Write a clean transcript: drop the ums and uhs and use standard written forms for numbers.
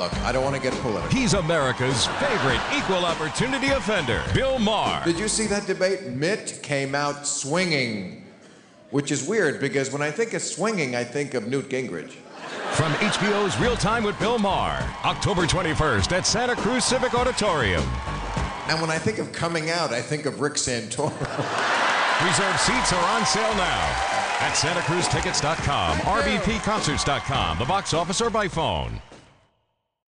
Look, I don't want to get political. He's America's favorite equal opportunity offender, Bill Maher. Did you see that debate? Mitt came out swinging, which is weird because when I think of swinging, I think of Newt Gingrich. From HBO's Real Time with Bill Maher, October 21st at Santa Cruz Civic Auditorium. And when I think of coming out, I think of Rick Santoro. Reserved seats are on sale now at SantaCruzTickets.com, RBPConcerts.com, the box office, or by phone.